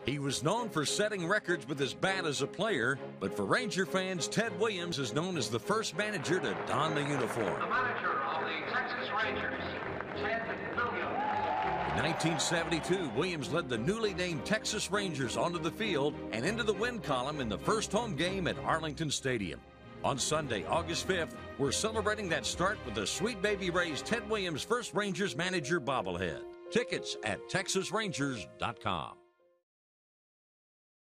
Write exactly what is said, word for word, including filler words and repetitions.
He was known for setting records with his bat as a player, but for Ranger fans, Ted Williams is known as the first manager to don the uniform. The manager of the Texas Rangers, Ted Williams. In nineteen seventy-two, Williams led the newly named Texas Rangers onto the field and into the win column in the first home game at Arlington Stadium. On Sunday, August fifth, we're celebrating that start with the Sweet Baby Rays Ted Williams First Rangers Manager bobblehead. Tickets at texas rangers dot com.